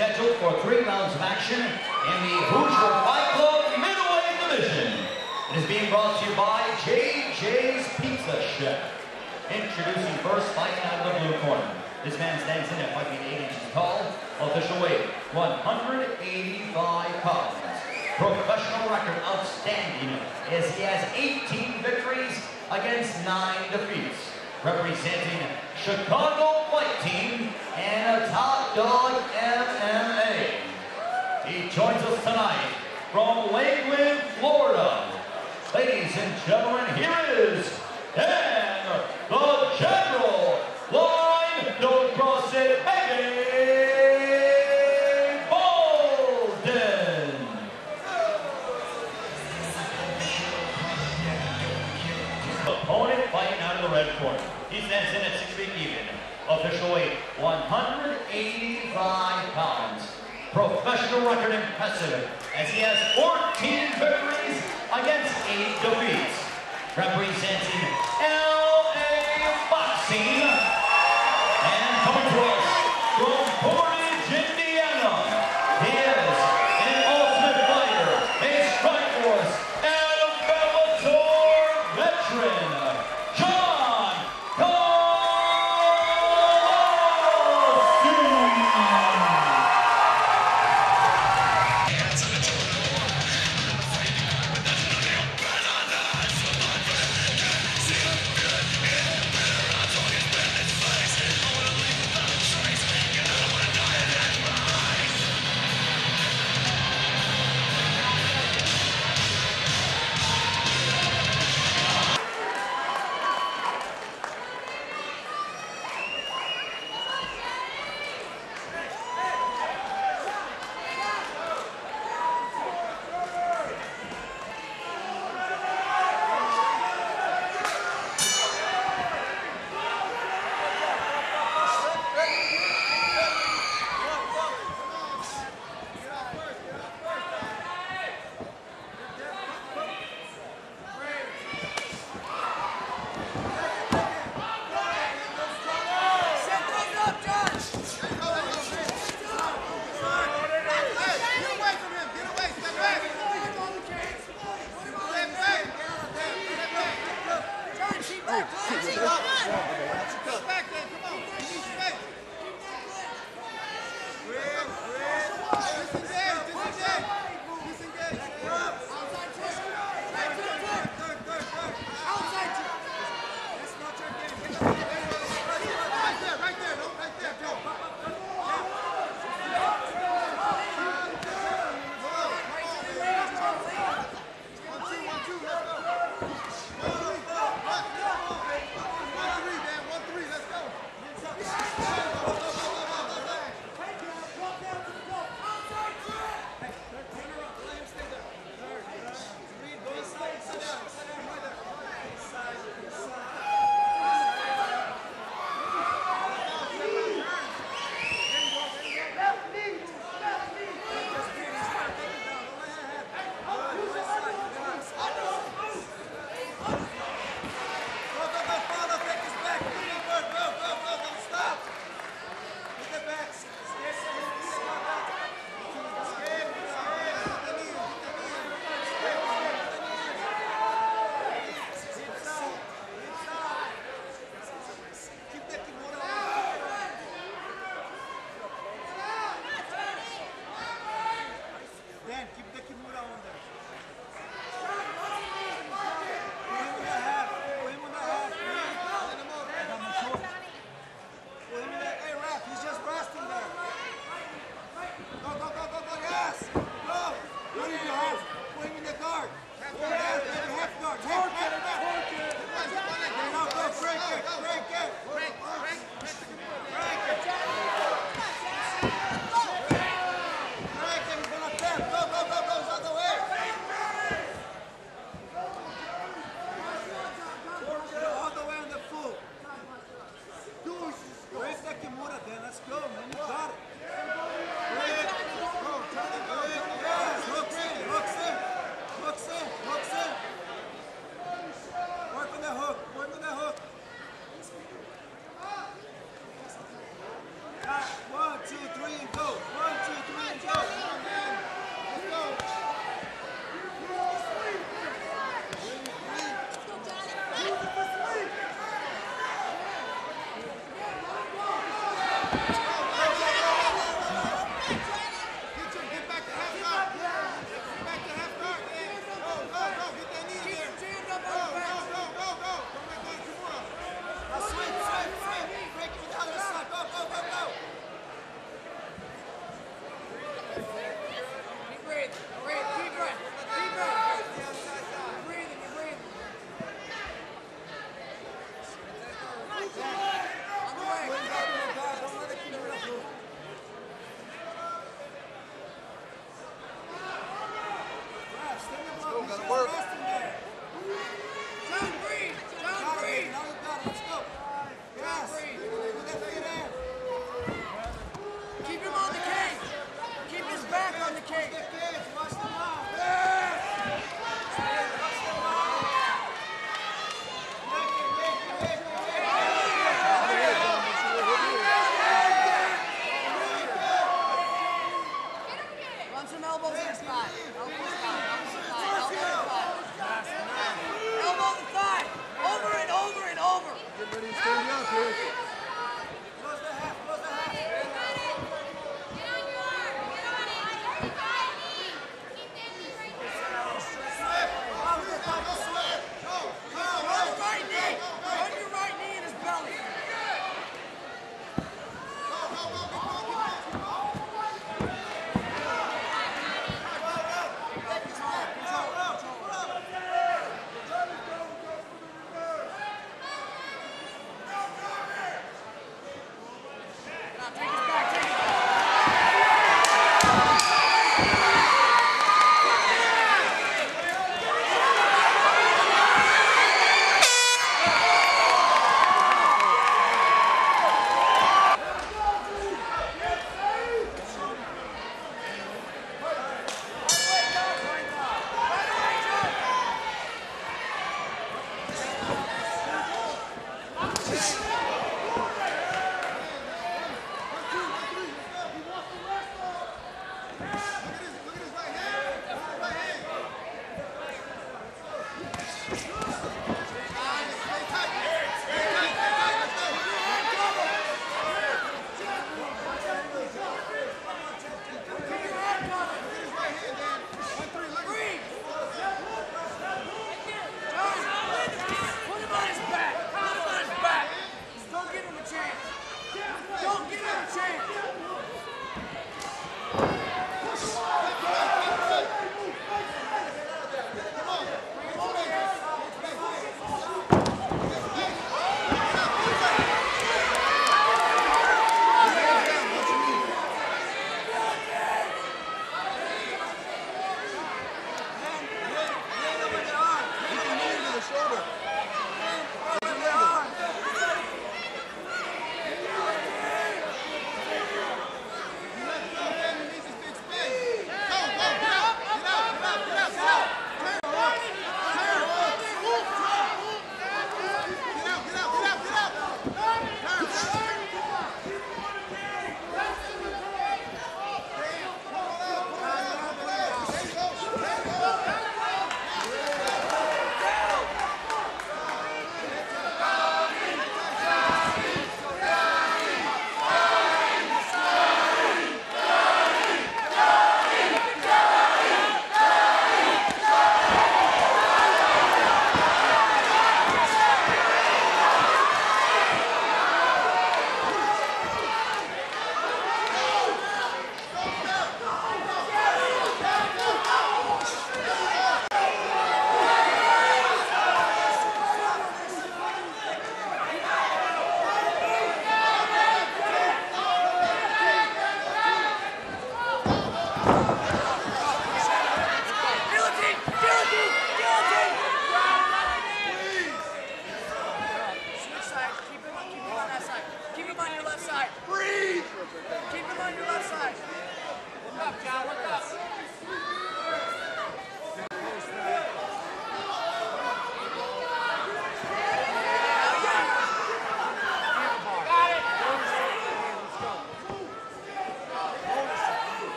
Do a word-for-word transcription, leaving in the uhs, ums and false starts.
scheduled for three rounds of action in the Hoosier Fight Club middleweight division. It is being brought to you by J J's Pizza Chef. Introducing first, fighting out of the blue corner. This man stands in at five feet eight inches tall. Official weight, one hundred eighty-five pounds. Professional record outstanding as he has eighteen victories against nine defeats. Representing Chicago Fight Team and a Top Dog M M A. He joins us tonight from Lakeland, Florida. Ladies and gentlemen, here is Dan the General Line, don't cross it, Eddie Bolden. Opponent fighting out of the red corner. He stands in at six feet even. Official weight, one hundred eighty-five pounds. Professional record impressive as he has fourteen victories against eight defeats. Representing L A Boxing and coming to us from Portage, Indiana. He is an ultimate fighter, a Strikeforce and a Bellator veteran, John Come on.